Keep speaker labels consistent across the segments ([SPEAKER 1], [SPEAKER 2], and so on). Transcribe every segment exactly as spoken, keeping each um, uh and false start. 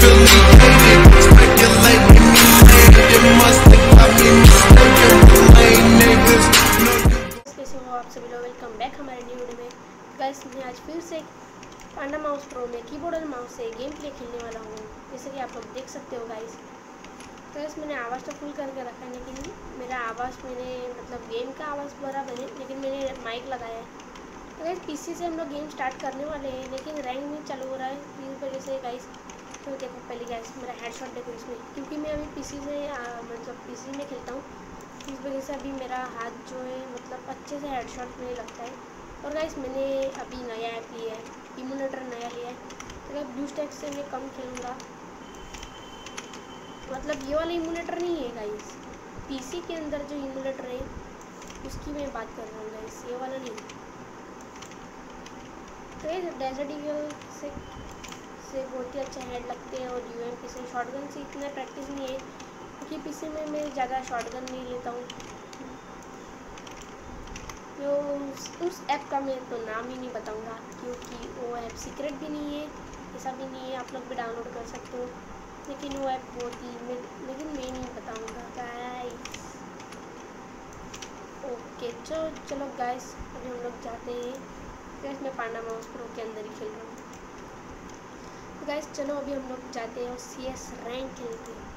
[SPEAKER 1] कैसे हो आप सभी लोग, वेलकम बैक हमारे न्यू वीडियो में। गाइस मैं आज फिर से पांडा माउस प्रो में कीबोर्ड और माउस से गेम प्ले खेलने वाला हूँ, जैसे कि आप लोग देख सकते हो गाइस। तो गाइस मैंने आवाज़ तो फुल करके रखा है, लेकिन मेरा आवाज़ मैंने मतलब गेम का आवाज़ बराबर है, लेकिन मैंने माइक लगाया है। तो गाइस पीसी से हम लोग गेम स्टार्ट करने वाले हैं, लेकिन रैंक नहीं चालू हो रहा है इस वजह से गाइस। तो देखो पहले गाइस मेरा हेडशॉट देखो इसमें, क्योंकि मैं अभी पीसी से आ, मतलब पीसी में खेलता हूँ, इस वजह से अभी मेरा हाथ जो है मतलब अच्छे से हेडशॉट नहीं लगता है। और गाइस मैंने अभी नया ऐप लिया है, इम्यूलेटर नया लिया है। तो गाइस ब्लू स्टैक से मैं कम खेलूँगा, मतलब ये वाला इम्यूलेटर नहीं है गाइस, पीसी के अंदर जो इम्यूलेटर है उसकी मैं बात कर रहा हूँ गाइस, ये वाला नहीं। तो ये डेजर्ट ईगल से से बहुत ही अच्छा हेड लगते हैं, और यूएमपी से शॉटगन से इतना प्रैक्टिस नहीं है, क्योंकि पीसी में मैं ज़्यादा शॉटगन नहीं लेता हूँ। जो उस, उस ऐप का मैं तो नाम ही नहीं बताऊँगा, क्योंकि वो ऐप सीक्रेट भी नहीं है, ऐसा भी नहीं है, आप लोग भी डाउनलोड कर सकते हो, लेकिन वो ऐप बहुत ही मैं लेकिन मैं नहीं बताऊँगा गाइस। ओके चलो चलो गाइस, अभी हम लोग जाते हैं। गाइस मैं पांडा माउस प्रो के अंदर ही खेल रहा हूँ। तो गाइस चलो अभी हम लोग जाते हैं और सी एस रैंक खेलते हैं।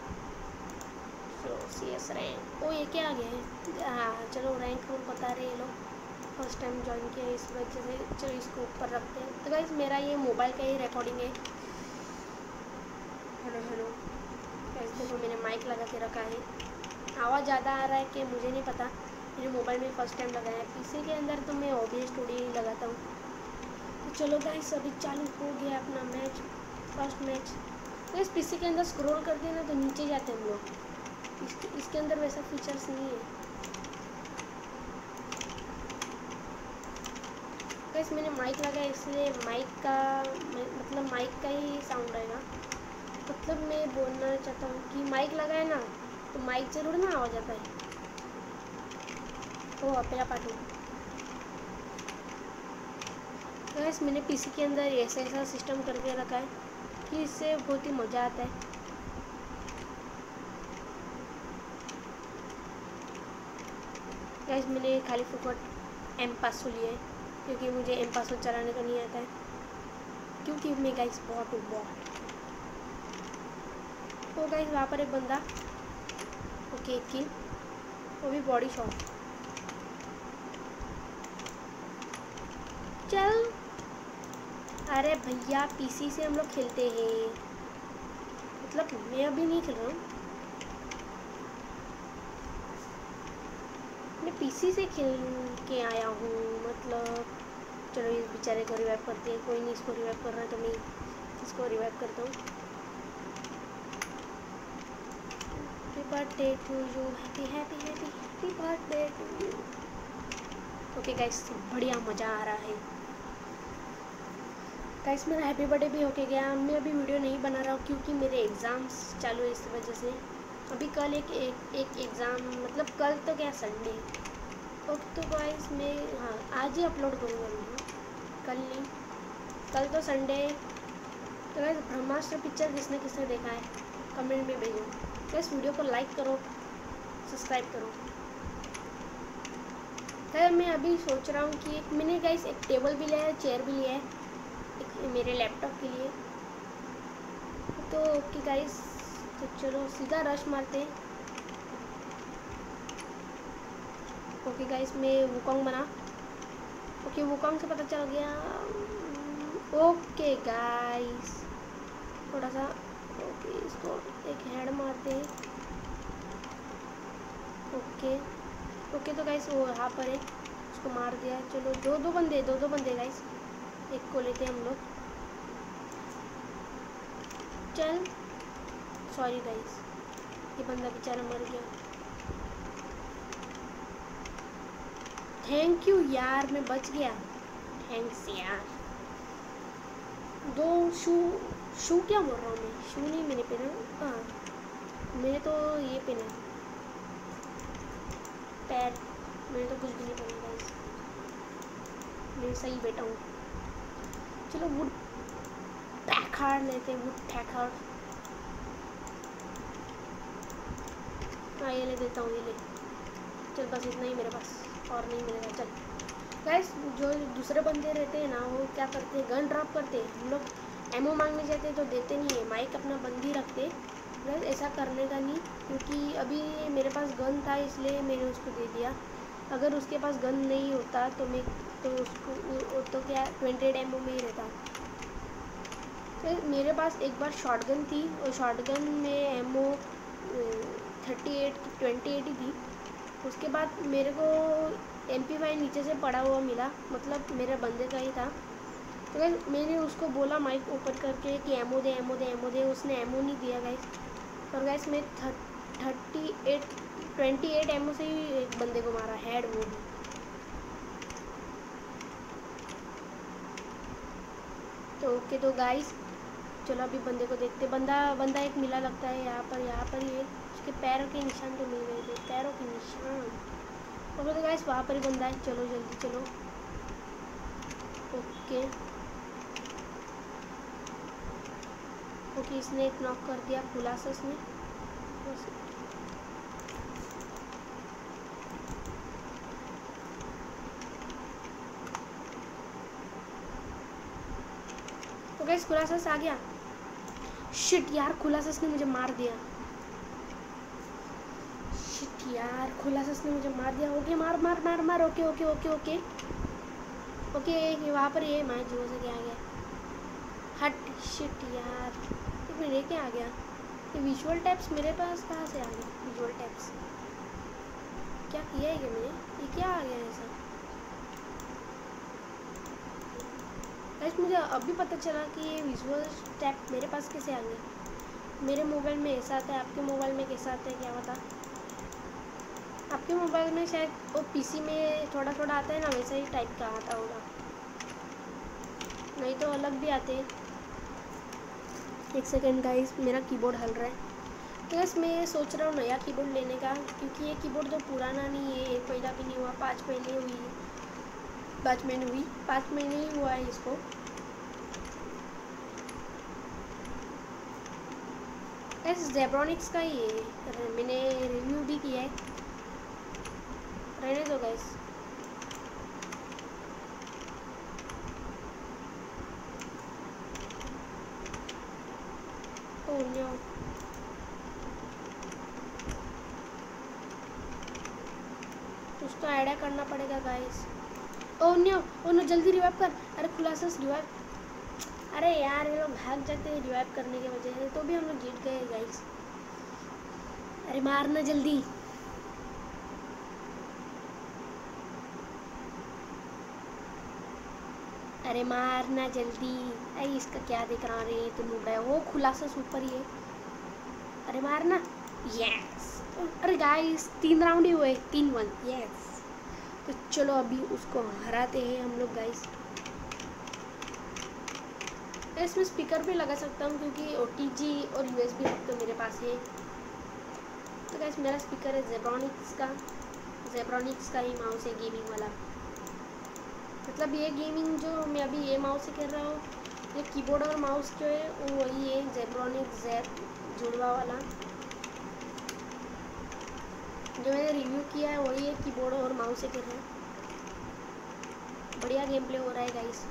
[SPEAKER 1] सी एस रैंक, ओ ये क्या आ गया है? हाँ चलो रैंक रूल बता रहे हैं लोग, फर्स्ट टाइम ज्वाइन किया इस वजह से। चलो इसको ऊपर रखते हैं। तो गाइस मेरा ये मोबाइल का ही रिकॉर्डिंग है। हेलो हेलो गाइस, देखो मैंने माइक लगा के रखा है, आवाज़ ज़्यादा आ रहा है कि मुझे नहीं पता, मेरे मोबाइल में फ़र्स्ट टाइम लगाया है। पीसी के अंदर तो मैं ओबीएस स्टूडियो ही लगाता हूँ। तो चलो गाइस अभी चालू हो गया अपना मैच, फर्स्ट मैच। तो इस पीसी के अंदर स्क्रॉल करते हैं ना तो नीचे जाते हैं हम लोग, इसके इसके अंदर वैसा फीचर्स नहीं है। गाइस मैंने माइक लगाया, इसलिए माइक का मतलब माइक का ही साउंड आएगा। मतलब मैं बोलना चाहता हूँ कि माइक लगाए ना तो माइक जरूर ना आवाज़ आता है। ओ अपेरा पाटू। गाइस मैंने पीसी के अंदर ऐसा ऐसा सिस्टम करके रखा है कि इससे बहुत ही मज़ा आता है। गाइस मैंने खाली फुकट एम पासो लिया है, क्योंकि मुझे एम पासो चलाने का नहीं आता है, क्योंकि मैं गाइस बहुत हूँ बहुत। तो गाइस वहाँ पर एक बंदा, ओके एक किल, वो भी बॉडी शॉट। चल अरे भैया पीसी से हम लोग खेलते हैं, मतलब मैं अभी नहीं खेल रहा हूँ, मैं पीसी से खेल के आया हूँ। मतलब चलो इस बेचारे को रिवाइव करते हैं, कोई नहीं इसको रिवाइव कर रहा है तो मैं इसको रिवाइव करता हूँ। Happy birthday to you, happy happy happy happy birthday to you. Okay guys बढ़िया मज़ा आ रहा है। गाइस मेरा हैप्पी बर्थडे भी होके गया। मैं अभी वीडियो नहीं बना रहा हूँ क्योंकि मेरे एग्ज़ाम्स चालू है, इस वजह से। अभी कल एक एक एक एग्ज़ाम, मतलब कल तो क्या संडे। ओके तो गाइस मैं हाँ आज ही अपलोड करूँगा वीडियो, कल नहीं, कल तो संडे। तो गाइस ब्रह्मास्त्र पिक्चर किसने किसने देखा है कमेंट में भेजो। गाइस वीडियो को लाइक करो, सब्सक्राइब करो। खैर मैं अभी सोच रहा हूँ कि एक मैंने गाइस एक टेबल भी लिया है, चेयर भी लिया है एक मेरे लैपटॉप के लिए। तो ओके गाइस तो चलो सीधा रश मारते हैं। ओके गाइस मैं वुकोंग बना, ओके वुकोंग से पता चल गया। ओके गाइस थोड़ा सा, ओके इसको एक हेड मारते हैं। ओके ओके तो गाइस वो यहाँ पर है, उसको मार दिया। चलो दो दो बंदे दो दो बंदे गाइस, एक को लेते हैं हम लोग। चल सॉरी गाइस, ये बंदा बेचारा मर गया। थैंक यू यार, मैं बच गया, थैंक्स यार। दो शू शू क्या बोल रहा हूँ मैं, शू नहीं मैंने पहना, हाँ मैंने तो ये पहना पैर, मैंने तो कुछ भी नहीं पहना गाइस, मैं सही बैठा हूँ। चलो वुड पैक उखाड़ लेते वुड ठैकर। हाँ ये ले देता हूँ, ये ले। चल बस इतना ही मेरे पास, और नहीं मिलेगा। चल गाइस, जो दूसरे बंदे रहते हैं ना वो क्या करते हैं, गन ड्रॉप करते हैं। हम लोग एमओ मांगने जाते हैं तो देते नहीं है, माइक अपना बंद ही रखते। गाइस ऐसा करने का नहीं, क्योंकि अभी मेरे पास गन था इसलिए मैंने उसको दे दिया। अगर उसके पास गन नहीं होता तो मैं तो उसको तो क्या ट्वेंटी एट एमओ में ही रहता। तो मेरे पास एक बार शॉटगन थी और शॉटगन में ammo thirty eight twenty eight ही थी। उसके बाद मेरे को एम पी फाइव नीचे से पड़ा हुआ मिला, मतलब मेरे बंदे का ही था। तो गाइस मैंने उसको बोला माइक ओपन करके कि एमओ दे एमओ दे एमओ दे, उसने एमओ नहीं दिया गाइस। और गाइस मैं thirty eight twenty eight ammo से ही एक बंदे को मारा, हेड वो भी। तो ओके तो गाइस चलो अभी बंदे को देखते। बंदा बंदा एक मिला लगता है यहाँ पर, यहाँ पर ही है। उसके पैरों के निशान तो मिल गए थे, पैरों के निशान। और तो गाइस वहाँ पर ही बंदा है, चलो जल्दी चलो। ओके ओके इसने एक नॉक कर दिया, खुला सा इसने। तो गाइस खुला सा आ गया। शिट यार, खुला सा ने मुझे मार दिया। शिट यार, खुला सा ने मुझे मार दिया। ओके मार मार मार मार। Okay okay okay okay okay ये वहाँ पर ये मैं जो से क्या आ गया। हट शिट यार, एक मिनट ये क्या आ गया। ये विजुअल टैप्स मेरे पास कहाँ से आ गया। विजुअल टैप्स क्या किया है क्या मैंने, ये क्या आ गया ऐसा। गाइस मुझे अभी पता चला कि ये विजुअल टैप मेरे पास कैसे आ गया। मेरे मोबाइल में ऐसा आता है, आपके मोबाइल में कैसा आता है क्या पता। आपके मोबाइल में शायद वो पीसी में थोड़ा थोड़ा आता है ना, वैसा ही टाइप का आता होगा, नहीं तो अलग भी आते हैं। एक सेकेंड गाइस, मेरा कीबोर्ड हल रहा है। तो गाइस मैं सोच रहा हूँ नया कीबोर्ड लेने का, क्योंकि ये कीबोर्ड तो पुराना नहीं है, एक महीना भी नहीं हुआ, पाँच महीने हुई पाँच महीने हुई पाँच महीने ही हुआ है इसको। गाइस जेब्रॉनिक्स का ही है, मैंने रिव्यू भी किया है, रहने दो गाइस। ओह नो, कुछ तो आइडिया करना पड़ेगा guys. Oh no oh no, जल्दी रिवाइव कर। अरे खुला सा रिवाइव। अरे यार ये लोग भाग जाते हैं रिवाइव करने की वजह से, तो भी हम लोग जीत गए गाइस। अरे मारना जल्दी। अरे मारना जल्दी। अरे इसका क्या दिख रहा है, तो मुड़ रहा है वो खुला सा सुपर ही है। अरे मारना, यस। अरे गाइस तीन राउंड ही हुए, तीन वन, यस। तो चलो अभी उसको हराते हैं हम लोग गाइस। इसमें स्पीकर भी लगा सकता हूँ क्योंकि ओ टी जी और यू एस बी हब तो मेरे पास है। तो गाइस मेरा स्पीकर है जेब्रॉनिक्स का, जेब्रॉनिक्स का ही माउस है गेमिंग वाला। मतलब ये गेमिंग जो मैं अभी ये माउस से कर रहा हूँ, ये कीबोर्ड और माउस जो है वो वही है, जेब्रॉनिक्स जेब जुड़वा वाला। जो मैंने रिव्यू किया है वही है, कीबोर्ड और माउस से कर रहा हूँ। बढ़िया गेम प्ले हो रहा है गाइस।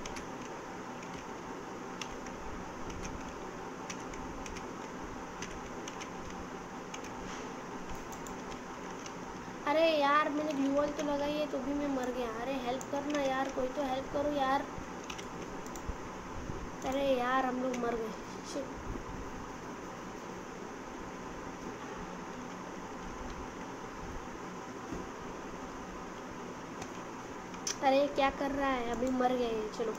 [SPEAKER 1] अरे यार मैंने ग्लू वॉल तो लगाई है तो भी मैं मर गया। अरे हेल्प करना यार, कोई तो हेल्प करो यार। अरे यार हम लोग मर गए। शिट। अरे क्या कर रहा है, अभी मर गए। चलो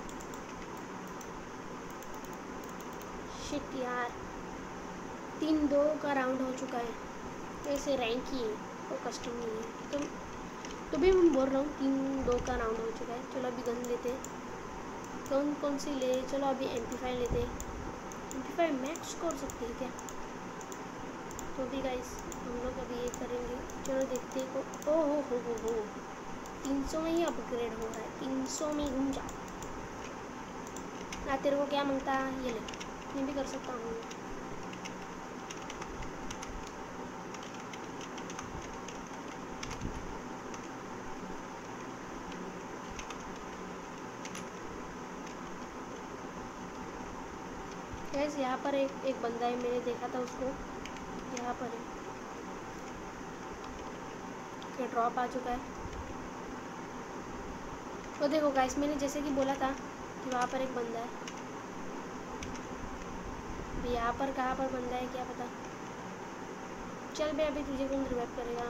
[SPEAKER 1] शिट यार, तीन दो का राउंड हो चुका है। ऐसे रैंक ही है, कोई कस्टम नहीं है। तो तो भी मैं बोल रहा हूँ तीन दो का राउंड हो चुका है। चलो अभी गन लेते हैं। कौन कौन सी ले, चलो अभी एम पी फाइव लेते हैं। एम पी फाइव मैक्स कर सकते हैं क्या। तो भी गाइस हम लोग अभी ये करेंगे, चलो देखते हैं को। ओ हो हो हो हो तीन सौ में ही अपग्रेड हो रहा है, तीन सौ में घूम जाओ ना। तेरे को क्या मांगता, ये ले। मैं भी कर सकता हूँ। गैस यहाँ पर एक एक बंदा है, मैंने देखा था उसको, यहाँ पर है। ये ड्रॉप आ चुका है। तो देखो गाइस, मैंने जैसे कि बोला था कि वहाँ पर एक बंदा है। अभी यहाँ पर कहाँ पर बंदा है क्या पता। चल बे, अभी तुझे कौन रिवाइव करेगा।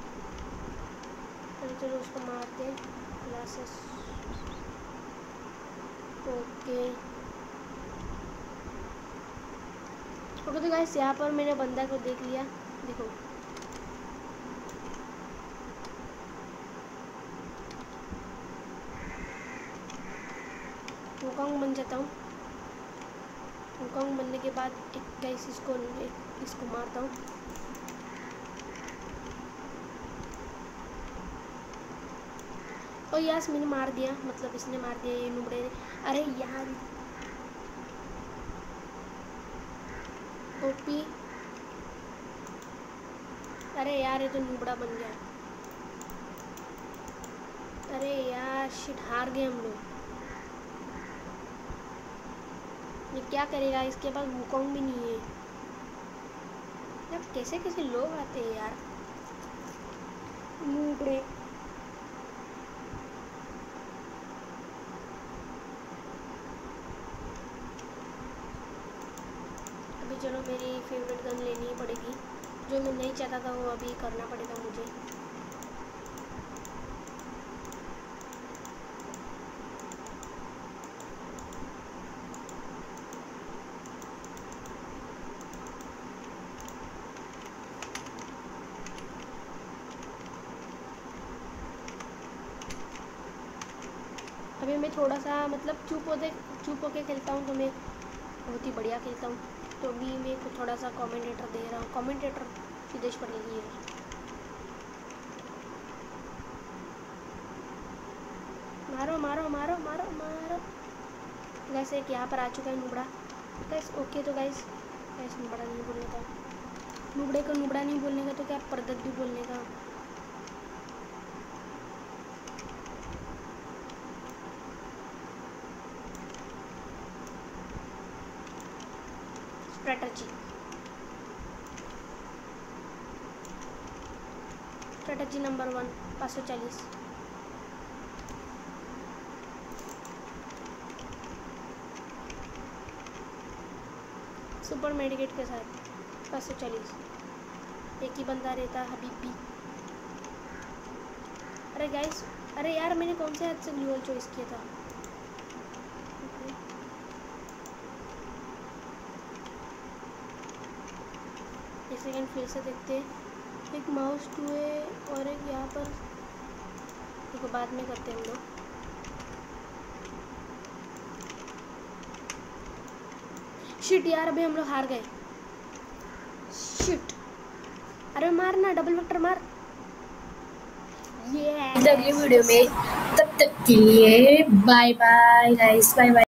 [SPEAKER 1] चलो चलो उसको मारते हैं। Glasses okay okay. तो गाइस यहाँ पर मैंने बंदा को देख लिया। देखो वुकांग बन जाता हूँ। वुकांग बनने के बाद एक गाइस इसको एक, इसको मारता हूँ। और यस मैंने मार दिया, मतलब इसने मार दिया ये नुबड़े ने। अरे यार ओपी, अरे यार ये तो नुबड़ा बन गया। अरे यार शिट, हार गए हम लोग। ये क्या करेगा, इसके पास वुकांग भी नहीं है यार। कैसे कैसे लोग आते हैं यार नुबड़े। अभी चलो मेरी फेवरेट गन लेनी पड़ेगी, जो मैं नहीं चाहता था वो अभी करना पड़ेगा मुझे। अभी मैं थोड़ा सा मतलब चुप होते चुप होके खेलता हूँ तो मैं बहुत ही बढ़िया खेलता हूँ। तो अभी मैं को थोड़ा सा कमेंटेटर दे रहा हूँ। कमेंटेटर सिद्धेश पटेल ही है। मारो मारो मारो मारो मारो। वैसे एक यहाँ पर आ चुका है नुबड़ा। Guys okay. तो गैस गैस नुबड़ा नहीं बोलने का, नुबड़े को नुबड़ा नहीं बोलने का तो क्या परदद्दू बोलने का। स्ट्रेटजी स्ट्रेटजी नंबर वन, पाँच सौ चालीस। सुपर मेडिकेट के साथ पाँच सौ चालीस। एक ही बंदा रहता हबीबी। अरे गाइस, अरे यार मैंने कौन से हाथ से ग्लूअल चॉइस किया था। एक सेकेंड फिर से देखते हैं। एक माउस टू है और एक यहाँ पर, देखो बाद में करते हैं हम लोग। शिट यार, अभी हम लोग हार गए। शिट, अरे मारना, डबल वेक्टर मार। ये
[SPEAKER 2] अगली वीडियो में, तब तक के लिए bye bye guys, bye bye.